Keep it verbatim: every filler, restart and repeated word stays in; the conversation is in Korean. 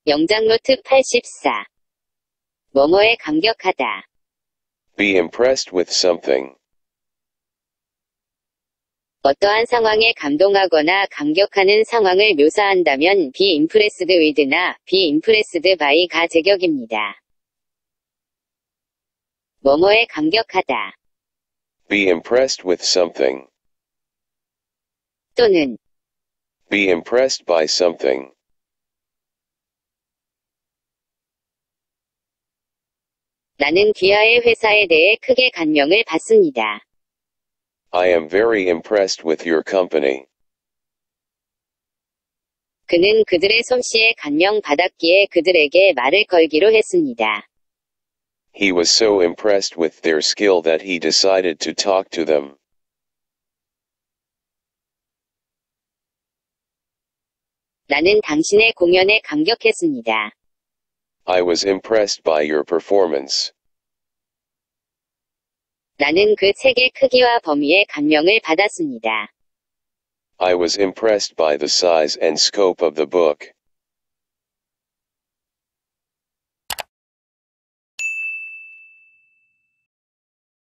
영장노트 팔십사. 뭐뭐에 감격하다. Be impressed with something. 어떠한 상황에 감동하거나 감격하는 상황을 묘사한다면 be impressed with나 be impressed by가 제격입니다. 뭐뭐에 감격하다. Be impressed with something. 또는 Be impressed by something. 나는 귀하의 회사에 대해 크게 감명을 받습니다. I am very impressed with your company. 그는 그들의 솜씨에 감명받았기에 그들에게 말을 걸기로 했습니다. He was so impressed with their skill that he decided to talk to them. 나는 당신의 공연에 감격했습니다. I was impressed by your performance. 나는 그 책의 크기와 범위에 감명을 받았습니다. I was impressed by the size and scope of the book.